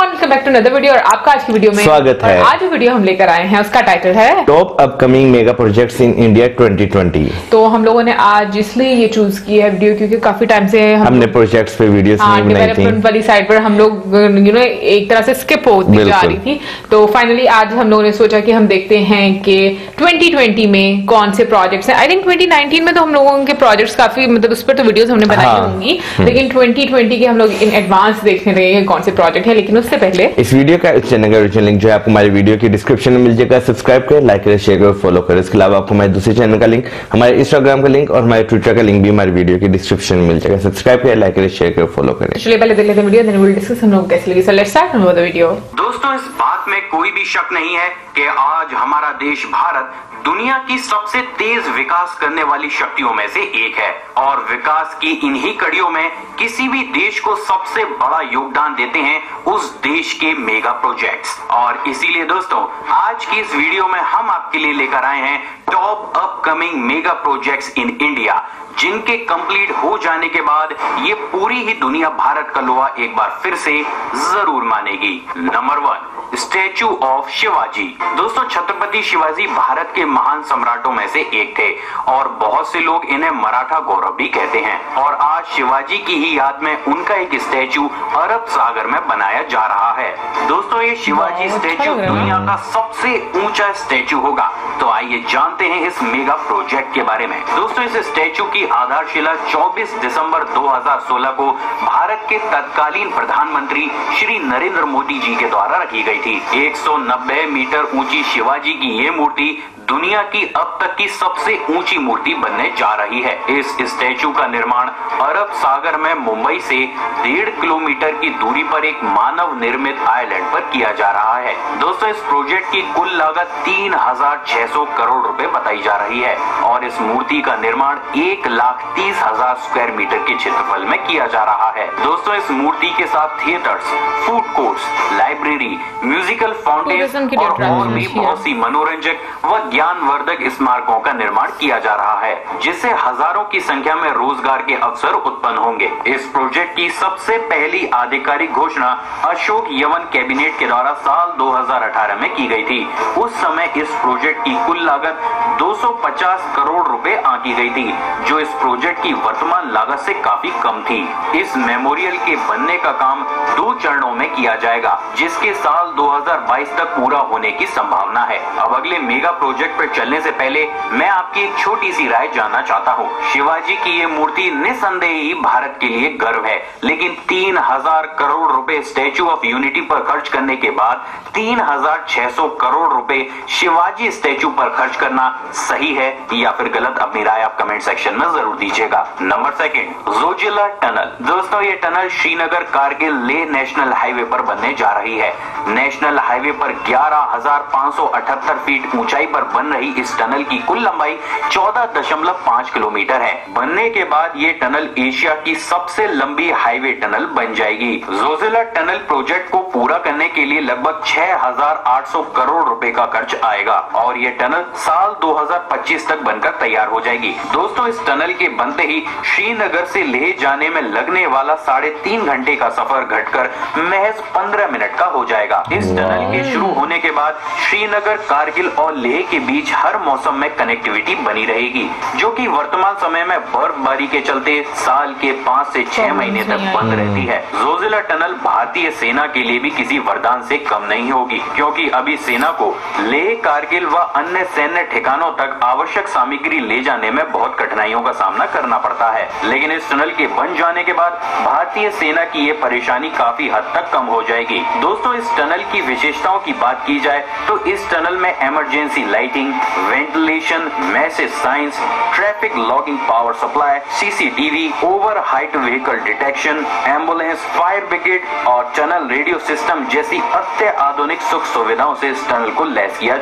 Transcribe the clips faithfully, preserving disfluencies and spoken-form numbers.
Everyone, welcome back to another video. और आपका आज की वीडियो में स्वागत है। आज जो वीडियो हम लेकर आए हैं उसका टाइटल है top upcoming mega projects in India twenty twenty. तो हम लोगों ने आज इसलिए ये चूज की है वीडियो क्योंकि काफी टाइम से हम हमने प्रोजेक्ट्स पे वीडियोस नहीं बनाई थी, डेवलपमेंट वाली साइड पर हम लोग यू नो एक तरह से स्किप होती जा रही थी। तो फाइनली आज हम लोगों ने सोचा कि हम देखते हैं कि ट्वेंटी ट्वेंटी में कौन से प्रोजेक्ट्स हैं। आई थिंक ट्वेंटी नाइनटीन में तो हम लोगों के प्रोजेक्ट्स काफी मतलब उस पर तो वीडियोस हमने बनाई हाँ। होंगी, लेकिन ट्वेंटी ट्वेंटी के हम लोग इन एडवांस देखने रहे हैं कौन से प्रोजेक्ट है। लेकिन उससे पहले इस वीडियो का चैनल का ओरिजिनल लिंक जो है आपको हमारे वीडियो की डिस्क्रिप्शन में मिल जाएगा। सब्सक्राइब करें, लाइक करें, शेयर करें, फॉलो करें। इसके अलावा आपको हमारे दूसरे चैनल का लिंक, हमारे इंस्टाग्राम का लिंक और हमारे ट्विटर का लिंक भी हमारे वीडियो की डिस्क्रिप्शन में मिल जाएगा। सब्सक्राइब करें, लाइक करें, शेयर करें, फॉलो करें। चलिए पहले देख लेते हैं video, then we will discuss हम लोग कैसे लगी। So let's start the video. दोस्तों, इस बात में कोई भी शक नहीं है कि आज हमारा देश भारत दुनिया की सबसे तेज विकास करने वाली शक्तियों में से एक है और विकास की इन्हीं कड़ियों में किसी भी देश को सबसे बड़ा योगदान देते हैं उस देश के मेगा प्रोजेक्ट्स। और इसीलिए दोस्तों, आज की इस वीडियो में हम आपके लिए लेकर आए हैं top upcoming mega projects in India, जिनके कंप्लीट हो जाने के बाद ये पूरी ही दुनिया भारत का लोहा एक बार फिर से जरूर मानेगी। Number one, statue of Shivaji. दोस्तों, छत्रपति शिवाजी भारत के महान सम्राटों में से एक थे और बहुत से लोग इन्हें मराठा गौरव भी कहते हैं। और आज शिवाजी की ही याद में उनका एक स्टैचू अरब सागर में बनाया जा रहा है। दोस्तों, ये शिवाजी स्टैचू दुनिया का सबसे ऊंचा स्टैचू होगा। तो आइए जानते हैं इस मेगा प्रोजेक्ट के बारे में। दोस्तों, इस स्टैचू की आधारशिला चौबीस दिसंबर दो हज़ार सोलह को भारत के तत्कालीन प्रधानमंत्री श्री नरेंद्र मोदी जी के द्वारा रखी गई थी। एक सौ नब्बे मीटर ऊंची शिवाजी की ये मूर्ति दुनिया की अब तक की सबसे ऊंची मूर्ति बनने जा रही है। इस स्टैचू का निर्माण अरब सागर में मुंबई से डेढ़ किलोमीटर की दूरी पर एक मानव निर्मित आइलैंड पर किया जा रहा है। दोस्तों, इस प्रोजेक्ट की कुल लागत तीन हजार छह सौ करोड़ रुपए बताई जा रही है और इस मूर्ति का निर्माण एक लाख तीस हजार स्क्वायर मीटर के क्षेत्रफल में किया जा रहा है। दोस्तों, इस मूर्ति के साथ theatres, food courts, library, musical fountain और, और भी बहुत सी मनोरंजक व ज्ञानवर्धक स्मारकों का निर्माण किया जा रहा है, जिससे हजारों की संख्या में रोजगार के अवसर उत्पन्न होंगे। इस प्रोजेक्ट की सबसे पहली आधिकारिक घोषणा अशोक यवन कैबिनेट के द्वारा साल दो हज़ार अठारह में की गई थी। उस समय इस प्रोजेक्ट की कुल लागत दो सौ पचास करोड़ रुपए आंकी गई थी, जो इस प्रोजेक्ट की वर्तमान लागत से काफी कम थी। इस मेमोरियल के बनने का काम दो चरणों में किया जाएगा, जिसके साल दो हज़ार बाईस तक पूरा होने की संभावना है। अब अगले मेगा प्रोजेक्ट पर चलने से पहले मैं आपकी एक छोटी सी राय जानना चाहता हूँ। शिवाजी की ये मूर्ति निसंदेह ही भारत के लिए गर्व है, लेकिन तीन हजार करोड़ रुपए स्टैचू ऑफ यूनिटी पर खर्च करने के बाद तीन हजार छह सौ करोड़ रुपए शिवाजी स्टैचू पर खर्च करना सही है या फिर गलत? अपनी राय आप कमेंट सेक्शन में जरूर दीजिएगा। Number second, Zojila tunnel. दोस्तों, ये tunnel Srinagar Kargil Leh national highway पर बनने जा रही है। नेशनल हाईवे पर ग्यारह हजार पाँच सौ अठहत्तर फीट ऊंचाई पर बन रही इस टनल की कुल लंबाई चौदह दशमलव पाँच किलोमीटर है। बनने के बाद ये टनल एशिया की सबसे लंबी हाईवे टनल बन जाएगी। जोजिला टनल प्रोजेक्ट को पूरा करने के लिए लगभग छह हजार आठ सौ करोड़ रुपए का खर्च आएगा और ये टनल साल दो हज़ार पच्चीस तक बनकर तैयार हो जाएगी। दोस्तों, इस टनल के बनते ही श्रीनगर से लेह जाने में लगने वाला साढ़े तीन घंटे का सफर घटकर महज पंद्रह मिनट का हो जाएगा। इस टनल के शुरू होने के बाद श्रीनगर, कारगिल और लेह के बीच हर मौसम में कनेक्टिविटी बनी रहेगी, जो कि वर्तमान समय में बर्फबारी के चलते साल के पाँच से छह महीने तक बंद रहती है। जोजिला टनल भारतीय सेना के लिए भी किसी वरदान से कम नहीं होगी, क्योंकि अभी सेना को लेह, कारगिल व अन्य सैन्य ठिकानों तक आवश्यक सामग्री ले जाने में बहुत कठिनाइयों का सामना करना पड़ता है। लेकिन इस टनल के बन जाने के बाद भारतीय सेना की ये परेशानी काफी हद तक कम हो जाएगी। दोस्तों, इस टनल की विशेषताओं की बात की जाए तो इस टनल में emergency lighting, ventilation, message signs, traffic logging, power supply, CCTV, over height vehicle detection, ambulance, fire brigade और टनल रेडियो सिस्टम जैसी अत्याधुनिक सुख सुविधाओं से इस टनल को लैस किया जाएगा।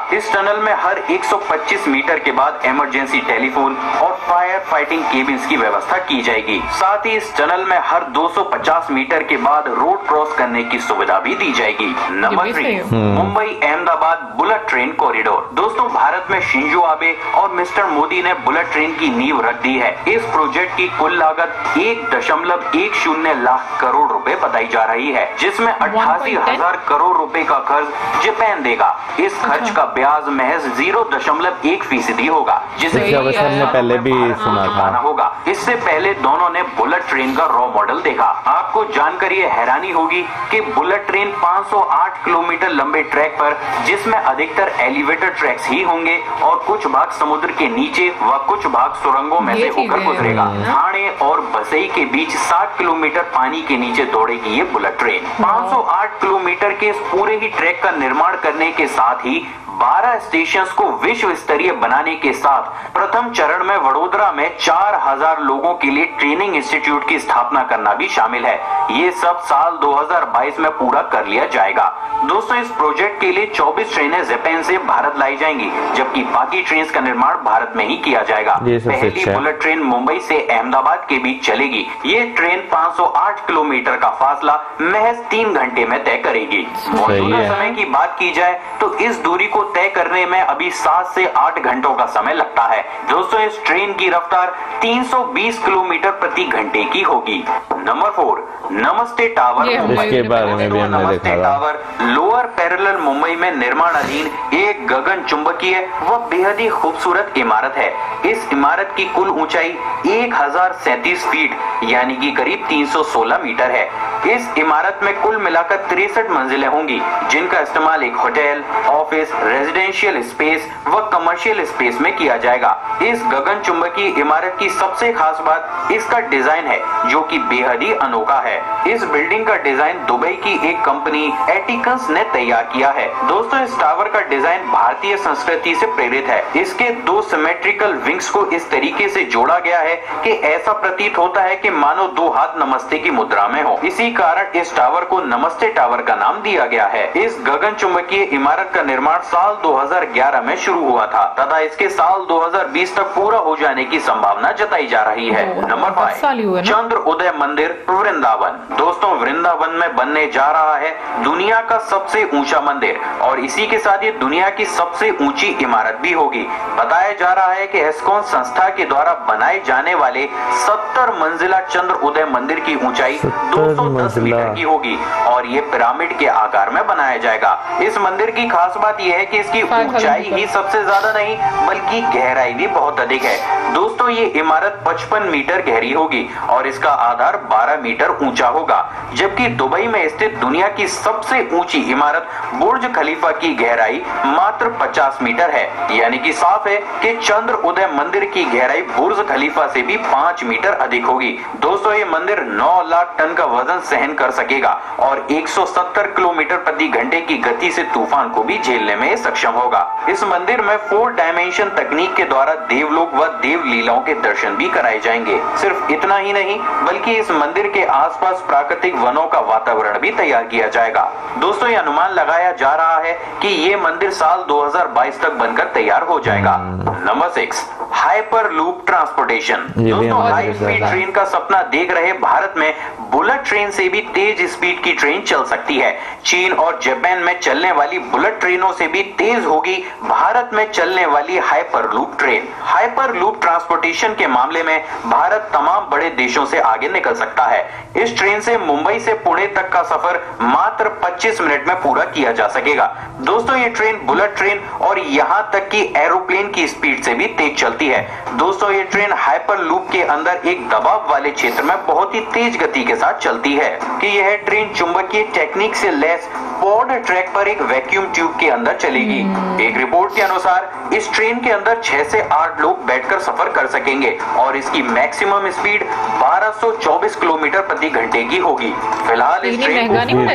इस टनल में हर एक सौ पच्चीस मीटर के बाद इमरजेंसी टेलीफोन और फायर फाइटिंग केबिन्स की व्यवस्था की जाएगी। साथ ही इस टनल में हर दो सौ पचास मीटर के बाद रोड क्रॉस करने की सुविधा भी दी जाएगी। Number three, Mumbai Ahmedabad bullet train corridor. दोस्तों, भारत में शिंजो आबे और मिस्टर मोदी ने बुलेट ट्रेन की नींव रख दी है। इस प्रोजेक्ट की कुल लागत एक दशमलव एक शून्य लाख करोड़ रुपए बताई जा रही है, जिसमें अट्ठासी हजार करोड़ रुपए का खर्च जापान देगा। इस खर्च का ब्याज महज जीरो दशमलव एक फीसदी होगा, जिसे हमने पहले भी सुना था होगा। इससे पहले दोनों ने बुलेट ट्रेन का रॉ मॉडल देखा। आपको जानकर ये हैरानी होगी कि बुलेट ट्रेन पाँच सौ आठ किलोमीटर लंबे ट्रैक पर, जिसमें अधिकतर एलिवेटर ट्रैक्स ही होंगे और कुछ भाग समुद्र के नीचे व कुछ भाग सुरंगों में से होकर गुजरेगा। ठाणे और बसई के बीच साठ किलोमीटर पानी के नीचे दौड़ेगी ये बुलेट ट्रेन। पाँच सौ आठ किलोमीटर के इस पूरे ही ट्रैक का निर्माण करने के साथ ही बारह स्टेशंस को विश्व स्तरीय बनाने के साथ प्रथम चरण में वडोदरा में चार हज़ार लोगों के लिए ट्रेनिंग इंस्टीट्यूट की स्थापना करना भी शामिल है। ये सब साल दो हज़ार बाईस में पूरा कर लिया जाएगा। दोस्तों, इस प्रोजेक्ट के लिए चौबीस ट्रेनें जापान से भारत लाई जाएंगी, जबकि बाकी ट्रेन का निर्माण भारत में ही किया जाएगा। पहली बुलेट ट्रेन मुंबई से अहमदाबाद के बीच चलेगी। ये ट्रेन पाँच सौ आठ किलोमीटर का फासला महज तीन घंटे में तय करेगी। मौजूदा समय की बात की जाए तो इस दूरी को तय करने में अभी सात से आठ घंटों का समय लगता है। दोस्तों, इस ट्रेन की रफ्तार तीन सौ बीस किलोमीटर प्रति घंटे की होगी। Number four, Namaste tower Mumbai. इसके बारे में भी हमने नमस्ते देखा टावर लोअर पैरेलल मुंबई में निर्माणाधीन एक गगन चुंबकीय व बेहद ही खूबसूरत इमारत है। इस इमारत की कुल ऊंचाई एक हजार सैंतीस फीट यानी कि करीब तीन सौ सोलह मीटर है। इस इमारत में कुल मिलाकर तिरसठ मंजिलें होंगी, जिनका इस्तेमाल एक होटल, ऑफिस, रेजिडेंशियल स्पेस व कमर्शियल स्पेस में किया जाएगा। इस गगन चुंबकीय इमारत की सबसे खास बात इसका डिजाइन है, जो कि बेहद ही अनोखा है। इस बिल्डिंग का डिजाइन दुबई की एक कंपनी एटिकन्स ने तैयार किया है। दोस्तों, इस टावर का डिजाइन भारतीय संस्कृति से प्रेरित है। इसके दो सिमेट्रिकल विंग्स को इस तरीके से जोड़ा गया है कि ऐसा प्रतीत होता है कि मानो दो हाथ नमस्ते की मुद्रा में हो। इसी कारण इस टावर को नमस्ते टावर का नाम दिया गया है। इस गगन चुंबकीय इमारत का निर्माण साल दो हज़ार ग्यारह में शुरू हुआ था तथा इसके साल दो हज़ार बीस तक पूरा हो जाने की संभावना जताई जा रही है। नंबर फाइव, चंद्र उदय मंदिर वृंदावन। दोस्तों, वृंदावन में बनने जा रहा है दुनिया का सबसे ऊंचा मंदिर और इसी के साथ ये दुनिया की सबसे ऊंची इमारत भी होगी। बताया जा रहा है कि एस्कॉन संस्था के द्वारा बनाए जाने वाले सत्तर मंजिला चंद्र उदय मंदिर की ऊंचाई दो सौ दस मीटर की होगी और ये पिरामिड के आकार में बनाया जाएगा। इस मंदिर की खास बात यह है कि इसकी ऊंचाई ही सबसे ज्यादा नहीं बल्कि गहराई भी बहुत अधिक है। दोस्तों, ये इमारत पचपन मीटर गहरी होगी और इसका आधार बारह मीटर ऊंचा होगा, जबकि दुबई में स्थित दुनिया की सबसे ऊंची इमारत बुर्ज खलीफा की गहराई मात्र पचास मीटर है। यानी कि साफ है कि चंद्र उदय मंदिर की गहराई बुर्ज खलीफा से भी पाँच मीटर अधिक होगी। दोस्तों, ये मंदिर नौ लाख टन का वजन सहन कर सकेगा और एक सौ सत्तर किलोमीटर प्रति घंटे की गति से तूफान को भी झेलने में सक्षम होगा। इस मंदिर में फोर डायमेंशन तकनीक के द्वारा देवलोक व देव लीलाओं के दर्शन भी कराए जाएंगे। सिर्फ इतना ही नहीं बल्कि इस मंदिर के आसपास प्राकृतिक वनों का वातावरण भी तैयार किया जाएगा। दोस्तों, ये अनुमान लगाया जा रहा है कि ये मंदिर साल दो हज़ार बाईस तक बनकर तैयार हो जाएगा। Number six, hyperloop transportation. दोस्तों, हाई स्पीड ट्रेन का सपना देख रहे भारत में बुलेट ट्रेन से भी तेज स्पीड की ट्रेन चल सकती है। चीन और जापान में चलने वाली बुलेट ट्रेनों से भी तेज होगी भारत में चलने वाली hyperloop train. Hyperloop transportation के मामले में भारत तमाम बड़े देशों से आगे निकल सकता है। इस ट्रेन से मुंबई से पुणे तक का सफर मात्र पच्चीस मिनट में पूरा किया जा सकेगा। दोस्तों, ये ट्रेन बुलेट ट्रेन और यहां तक कि एरोप्लेन की स्पीड से भी तेज चलती है। दोस्तों, ये ट्रेन हाइपर लूप के अंदर एक दबाव वाले क्षेत्र में बहुत ही तेज गति के साथ चलती है कि यह ट्रेन चुंबकीय टेक्निक से लैस पॉड ट्रैक पर एक वैक्यूम ट्यूब के अंदर चलेगी। एक रिपोर्ट के अनुसार इस ट्रेन के अंदर छह से आठ लोग बैठकर सफर कर सकेंगे और इसकी मैक्सिमम स्पीड बारह सौ चौबीस किलोमीटर प्रति घंटे की होगी। फिलहाल इस ट्रेन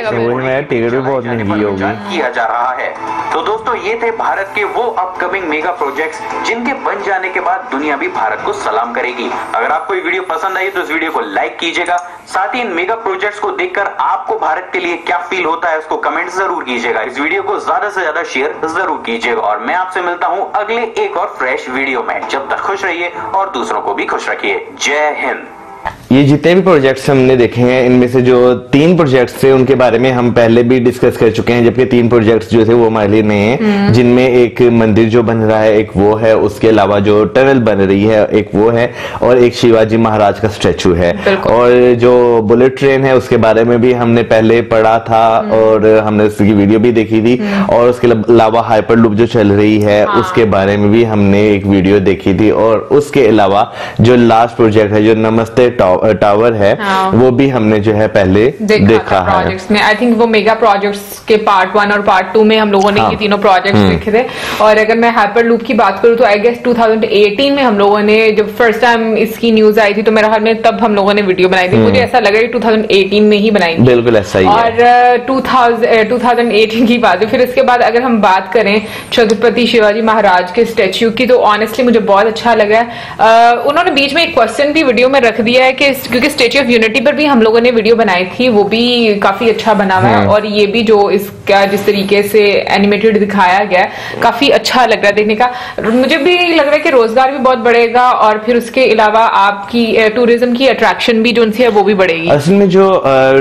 को टिकट भी बहुत महंगी होगी किया जा रहा है। तो दोस्तों, ये थे भारत के वो अपकमिंग मेगा प्रोजेक्ट्स जिनके बन जाने के बाद दुनिया भी भारत को सलाम करेगी। अगर आपको ये वीडियो पसंद आई तो इस वीडियो को लाइक कीजिएगा। साथ ही इन मेगा प्रोजेक्ट्स को देखकर आपको भारत के लिए क्या फील होता है उसको कमेंट जरूर कीजिएगा। इस वीडियो को ज्यादा से ज्यादा शेयर जरूर कीजिएगा और मैं आपसे मिलता हूं अगले एक और फ्रेश वीडियो में। जब तक खुश रहिए और दूसरों को भी खुश रखिए। जय हिंद। ये जितने भी प्रोजेक्ट्स हमने देखे हैं इनमें से जो तीन प्रोजेक्ट्स थे उनके बारे में हम पहले भी डिस्कस कर चुके हैं, जबकि तीन प्रोजेक्ट्स जो थे वो हमारे लिए नए हैं, जिनमें एक मंदिर जो बन रहा है एक वो है, उसके अलावा जो टनल बन रही है एक वो है, और एक शिवाजी महाराज का स्टैचू है। और जो बुलेट ट्रेन है उसके बारे में भी हमने पहले पढ़ा था और हमने उसकी वीडियो भी देखी थी, और उसके अलावा हाइपर लूप जो चल रही है हाँ। उसके बारे में भी हमने एक वीडियो देखी थी, और उसके अलावा जो लास्ट प्रोजेक्ट है जो नमस्ते टावर है हाँ। वो भी हमने जो है पहले देखा, देखा है प्रोजेक्ट्स में। आई थिंक वो मेगा प्रोजेक्ट्स के पार्ट वन और पार्ट टू में हम लोगों ने हाँ। ये तीनों प्रोजेक्ट्स देखे थे। और अगर मैं हाइपर लूप की बात करूं तो I guess two thousand eighteen में हम लोगों ने जब फर्स्ट टाइम इसकी न्यूज आई थी तो मेरे ख्याल में तब हम लोगों ने वीडियो बनाई थी। मुझे ऐसा लगा कि टू थाउजेंड एटीन में ही बनाई थी। बिल्कुल ऐसा ही और टू थाउजेंड एटीन की बात है। फिर इसके बाद अगर हम बात करें छत्रपति शिवाजी महाराज के स्टेच्यू की तो ऑनेस्टली मुझे बहुत अच्छा लगा। उन्होंने बीच में एक क्वेश्चन भी वीडियो में रख दिया है कि क्योंकि स्टेच्यू ऑफ यूनिटी पर भी हम लोगों ने वीडियो बनाई थी, वो भी काफी अच्छा बना हुआ है, और ये भी जो इसका जिस तरीके से एनिमेटेड दिखाया गया काफी अच्छा लग रहा है देखने का। मुझे भी लग रहा है कि रोजगार भी बहुत बढ़ेगा और फिर उसके अलावा आपकी टूरिज्म की अट्रैक्शन भी जो है वो भी बढ़ेगी। असल में जो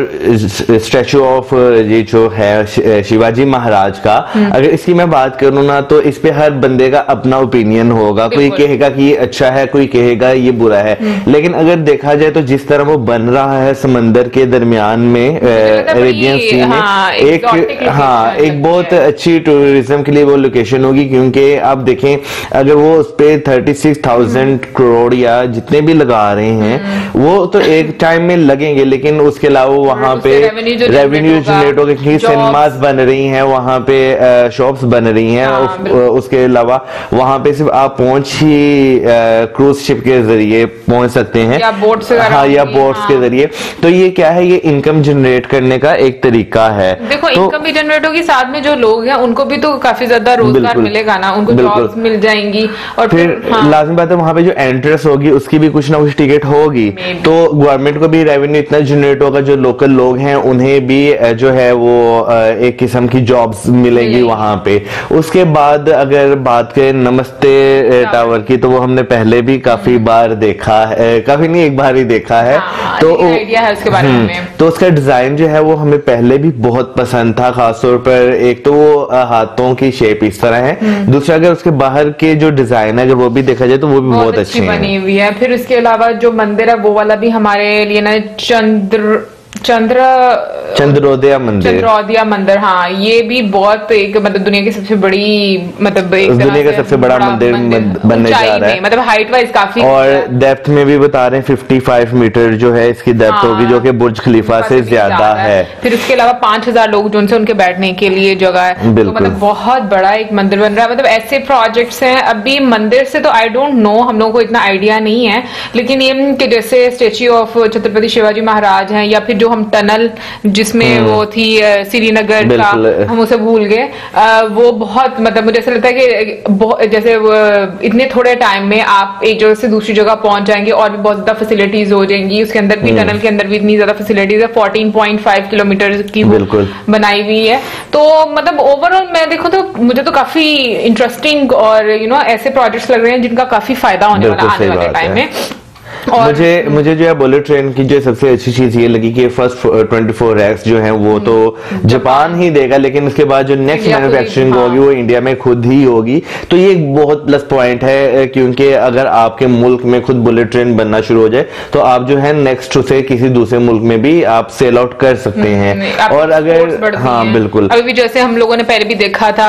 स्टैचू ऑफ ये जो है शिवाजी महाराज का, अगर इसकी मैं बात करूँ ना तो इस पे हर बंदे का अपना ओपिनियन होगा। कोई कहेगा कि ये अच्छा है, कोई कहेगा ये बुरा है, लेकिन अगर देखा जाए तो जिस तरह वो बन रहा है समंदर के दरमियान में अरेबियन सी में हाँ, एक हाँ एक बहुत अच्छी टूरिज्म के लिए वो लोकेशन होगी, क्योंकि आप देखें अगर वो उस पे थर्टी सिक्स थाउजेंड करोड़ या जितने भी लगा रहे हैं वो तो एक टाइम में लगेंगे, लेकिन उसके अलावा वहां पे रेवेन्यू जनरेट होगा क्योंकि सिनेमास बन रही हैं, वहां पे शॉप्स बन रही हैं। हाँ, उसके अलावा वहां पे सिर्फ आप पहुंच ही क्रूज शिप के जरिए पहुंच सकते हैं या बोट से हाँ या बोट्स हाँ। के जरिए। तो ये क्या है, ये इनकम जनरेट करने का एक तरीका है। देखो तो, इनकम भी जनरेट होगी, साथ में जो लोग हैं उनको भी तो काफी ज्यादा रोजगार मिलेगा ना, उनको जॉब्स मिल जाएंगी। और फिर, फिर हाँ। लाजमी बात है वहां पे जो एंट्रेंस होगी उसकी भी कुछ ना कुछ टिकट होगी, तो गवर्नमेंट को भी रेवेन्यू इतना जनरेट होगा, जो लोकल लोग हैं उन्हें भी जो है वो एक किस्म की जॉब्स मिलेगी वहां पे। उसके बाद अगर बात करें नमस्ते टावर की तो वो हमने पहले भी काफी बार देखा है, काफी नहीं एक बार ही देखा है। हाँ, तो आइडिया है उसके बारे में। तो उसका डिजाइन जो है वो हमें पहले भी बहुत पसंद था, खासतौर पर एक तो वो हाथों की शेप इस तरह है, दूसरा अगर उसके बाहर के जो डिजाइन है अगर वो भी देखा जाए तो वो भी बहुत, बहुत अच्छी बनी हुई है। फिर उसके अलावा जो मंदिर है वो वाला भी हमारे लिए ना चंद्र चंद्र चंद्रोदय मंदिर चंद्रोदय मंदिर हाँ, ये भी बहुत एक मतलब दुनिया की सबसे बड़ी मतलब एक दुनिया का सबसे बड़ा मंदिर बनने जा रहा है, मतलब हाइट वाइज काफी, और डेप्थ में भी बता रहे हैं पचपन मीटर जो है इसकी डेप्थ हाँ, होगी, जो कि बुर्ज खलीफा से ज्यादा है। फिर उसके अलावा पांच हजार लोग जो उनसे उनके बैठने के लिए जगह है, तो मतलब बहुत बड़ा एक मंदिर बन रहा है। मतलब ऐसे प्रोजेक्ट्स हैं। अभी मंदिर से तो आई डोंट नो, हम लोगों को इतना आइडिया नहीं है, लेकिन ये कि जैसे स्टेच्यू ऑफ छत्रपति शिवाजी महाराज है, या फिर जो हम टनल जिसमें वो थी श्रीनगर का, हम उसे भूल गए, वो बहुत मतलब मुझे ऐसा लगता है कि जैसे इतने थोड़े टाइम में आप एक जगह से दूसरी जगह पहुंच जाएंगे और भी बहुत ज्यादा फैसिलिटीज हो जाएंगी। उसके अंदर भी टनल के अंदर भी इतनी ज्यादा फैसिलिटीज है, फोर्टीन पॉइंट फाइव किलोमीटर की बनाई हुई है। तो मतलब ओवरऑल मैं देखूं तो मुझे तो काफी इंटरेस्टिंग और यू नो ऐसे प्रोजेक्ट्स लग रहे हैं जिनका काफी फायदा होने वाला आने वाले टाइम में। और मुझे मुझे जो है बुलेट ट्रेन की जो सबसे अच्छी चीज ये लगी कि फर्स्ट ट्वेंटी फोर रैक्स जो हैं वो तो जापान ही देगा, लेकिन उसके बाद जो नेक्स्ट मैन्युफैक्चरिंग होगी वो इंडिया में खुद ही होगी। तो ये एक बहुत प्लस पॉइंट है, क्योंकि अगर आपके मुल्क में खुद बुलेट ट्रेन बनना शुरू हो जाए तो आप जो है नेक्स्ट उसे किसी दूसरे मुल्क में भी आप सेल आउट कर सकते हैं। और अगर हाँ बिल्कुल, अभी भी जैसे हम लोगों ने पहले भी देखा था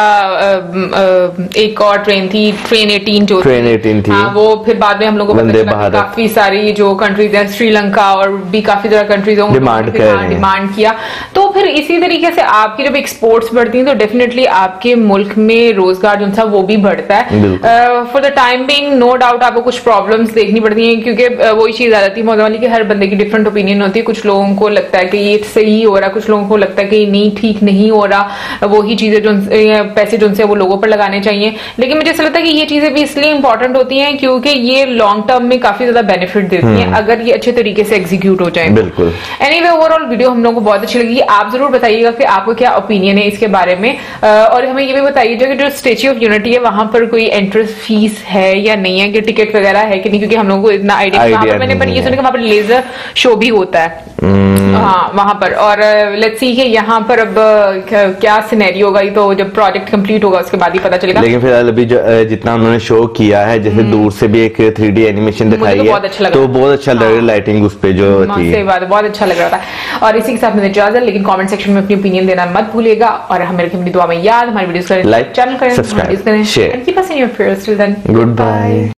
एक और ट्रेन थी, ट्रेन एटीन जो ट्रेन एटीन थी, वो फिर बाद में हम लोगों को काफी सारी जो कंट्रीज हैं, श्रीलंका और भी काफी ज्यादा कंट्रीज हैं, डिमांड कर डिमांड किया। तो फिर इसी तरीके से आपकी जब एक्सपोर्ट्स बढ़ती हैं तो डेफिनेटली आपके मुल्क में रोजगार जो था वो भी बढ़ता है। For the time being no doubt आपको कुछ प्रॉब्लम्स देखनी पड़ती हैं, क्योंकि uh, वही चीज आ जाती है मौजूद कि हर बंदे की डिफरेंट ओपिनियन होती है। कुछ लोगों को लगता है कि ये सही हो रहा, कुछ लोगों को लगता है कि नहीं ठीक नहीं हो रहा, वही चीजें जो पैसे जो उनसे वो लोगों पर लगाने चाहिए। लेकिन मुझे ऐसा लगता है कि ये चीजें भी इसलिए इंपॉर्टेंट होती हैं क्योंकि ये लॉन्ग टर्म में काफी ज्यादा बेनिफिट देती हैं अगर ये अच्छे तरीके से एग्जीक्यूट हो जाए। बिल्कुल। एनीवे ओवरऑल वीडियो हम लोगों को बहुत अच्छी लगी। आप जरूर बताइएगा कि आपको क्या ओपिनियन है इसके बारे में, और हमें ये भी बताइएगा कि जो स्टैच्यू ऑफ यूनिटी है वहां पर कोई एंट्रेंस फीस है या नहीं है, कि टिकट वगैरह है कि नहीं, क्योंकि हम लोगों को इतना आइडिया वहां पर मैंने पर ये सुना कि वहां पर लेजर शो भी होता है हाँ वहां पर। और लेट्स सी कि यहाँ पर अब क्या सिनेरियो होगा, तो जब प्रोजेक्ट कंप्लीट होगा उसके बाद ही पता चलेगा। लेकिन फिलहाल अभी जो जितना उन्होंने शो किया है, जैसे दूर से भी एक थ्री डी एनिमेशन दिखाई है, बहुत अच्छा तो बहुत अच्छा लग रहा है, लाइटिंग उस पे जो थी सही बात है, बहुत अच्छा लग रहा था। और इसी के साथ मुझे इजाजत, लेकिन कमेंट सेक्शन में अपनी ओपिनियन देना मत भूलिएगा, और हमें रखें अपनी दुआ में याद, हमारी वीडियोस करें लाइक, चैनल करें, subscribe, share, and keep us in your prayers till then, good bye.